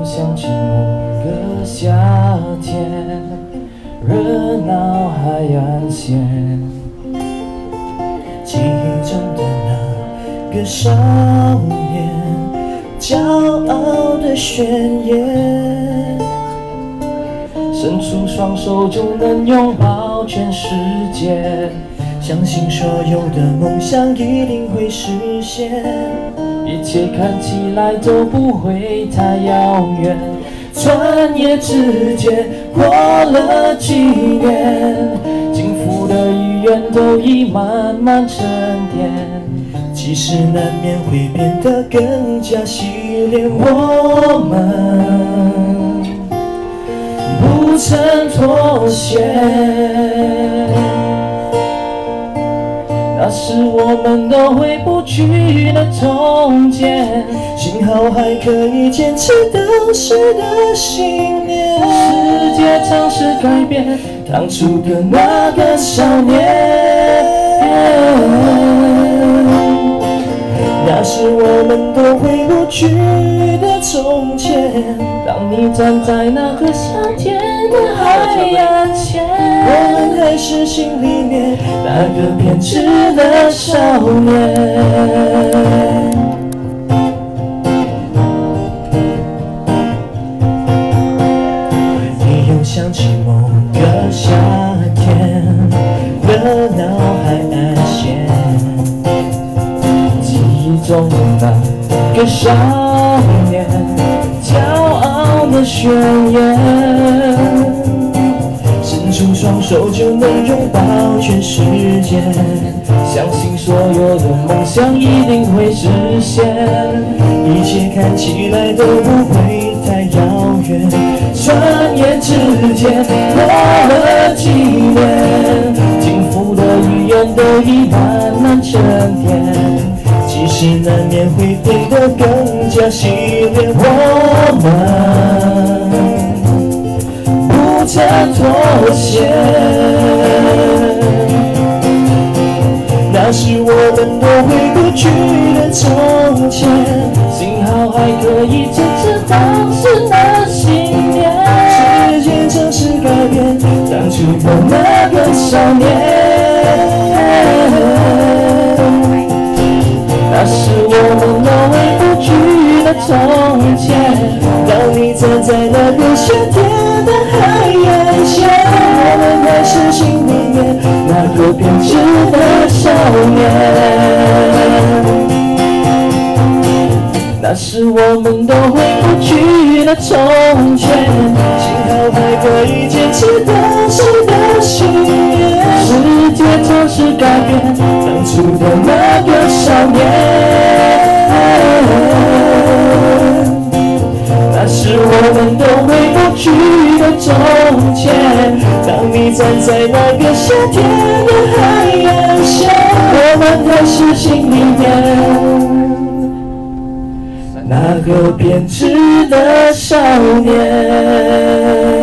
想起某个夏天，热闹海岸线，记忆中的那个少年，骄傲的宣言，伸出双手就能拥抱全世界，相信所有的梦想一定会实现，一切看起来都不会太遥远。转眼之间过了几年，幸福的语言都已慢慢沉淀，即使难免会变得更加洗练，我们不曾妥协。那是我们都回不去的从前，幸好还可以坚持当时的信念。世界尝试改变当初的那个少年，那是我们都回不去的从前。当你站在那个夏天的海岸线，我们还是心里面那个偏执的少年。你又想起某个夏天，热闹海岸线，记忆中的那个少年，骄傲的宣言，伸出双手就能拥抱全世界，相信所有的梦想一定会实现，一切看起来都不会太遥远。转眼之间过了几年，幸福的语言都已慢慢沉淀，即使难免会变得更加洗练，我们不曾妥协。那是我们都回不去的从前，幸好还可以坚持当时的信念。时间尝试改变当初的那个少年，那是我们都回不去的从前。当你站在那个夏天的海岸线，我们还是心里面那个偏执的少年。那是我们都回不去的从前，幸好还可以坚持当时的信念。世界尝试改变当初的那个少年，那是我们都回不去的从前。当你站在那个夏天的海岸线，我们还是心里面那个偏执的少年。